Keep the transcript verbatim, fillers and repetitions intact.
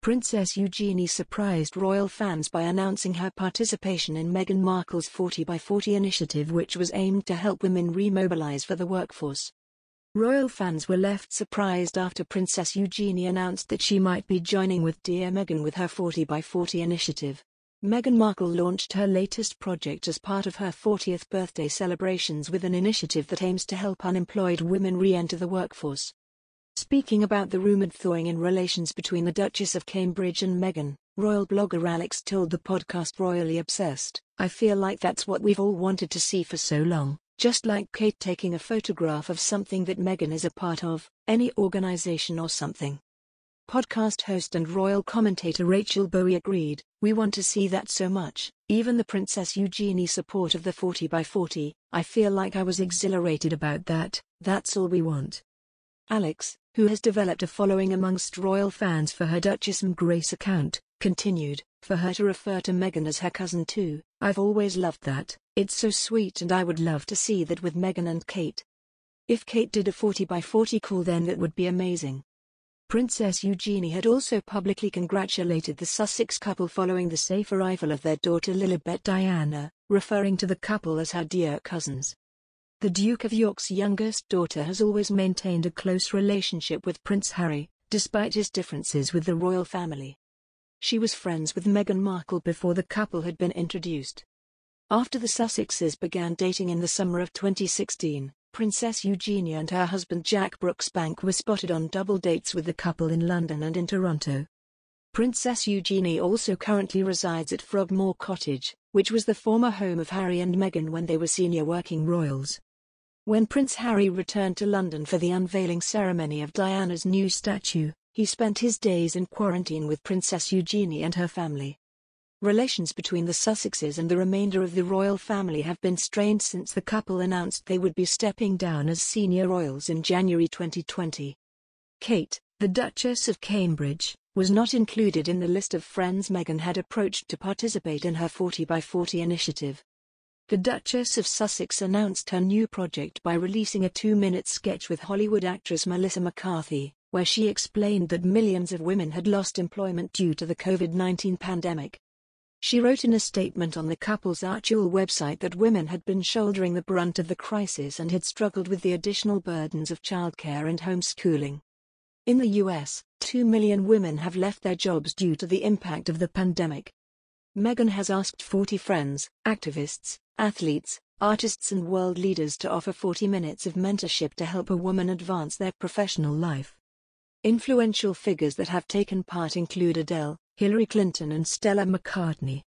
Princess Eugenie surprised royal fans by announcing her participation in Meghan Markle's forty by forty initiative, which was aimed to help women remobilize for the workforce. Royal fans were left surprised after Princess Eugenie announced that she might be joining with Dear Meghan with her forty by forty initiative. Meghan Markle launched her latest project as part of her fortieth birthday celebrations with an initiative that aims to help unemployed women re-enter the workforce. Speaking about the rumored thawing in relations between the Duchess of Cambridge and Meghan, royal blogger Alex told the podcast Royally Obsessed, "I feel like that's what we've all wanted to see for so long, just like Kate taking a photograph of something that Meghan is a part of, any organization or something." Podcast host and royal commentator Rachel Bowie agreed, "We want to see that so much, even the Princess Eugenie support of the forty by forty, I feel like I was exhilarated about that, that's all we want." Alex, who has developed a following amongst royal fans for her Duchess M. Grace account, continued, "For her to refer to Meghan as her cousin too, I've always loved that, it's so sweet and I would love to see that with Meghan and Kate. If Kate did a forty by forty call then that would be amazing." Princess Eugenie had also publicly congratulated the Sussex couple following the safe arrival of their daughter Lilibet Diana, referring to the couple as her dear cousins. The Duke of York's youngest daughter has always maintained a close relationship with Prince Harry, despite his differences with the royal family. She was friends with Meghan Markle before the couple had been introduced. After the Sussexes began dating in the summer of twenty sixteen, Princess Eugenie and her husband Jack Brooksbank were spotted on double dates with the couple in London and in Toronto. Princess Eugenie also currently resides at Frogmore Cottage, which was the former home of Harry and Meghan when they were senior working royals. When Prince Harry returned to London for the unveiling ceremony of Diana's new statue, he spent his days in quarantine with Princess Eugenie and her family. Relations between the Sussexes and the remainder of the royal family have been strained since the couple announced they would be stepping down as senior royals in January twenty twenty. Kate, the Duchess of Cambridge, was not included in the list of friends Meghan had approached to participate in her forty by forty initiative. The Duchess of Sussex announced her new project by releasing a two-minute sketch with Hollywood actress Melissa McCarthy, where she explained that millions of women had lost employment due to the COVID nineteen pandemic. She wrote in a statement on the couple's actual website that women had been shouldering the brunt of the crisis and had struggled with the additional burdens of childcare and homeschooling. In the U S, two million women have left their jobs due to the impact of the pandemic. Meghan has asked forty friends, activists, athletes, artists and world leaders to offer forty minutes of mentorship to help a woman advance their professional life. Influential figures that have taken part include Adele, Hillary Clinton and Stella McCartney.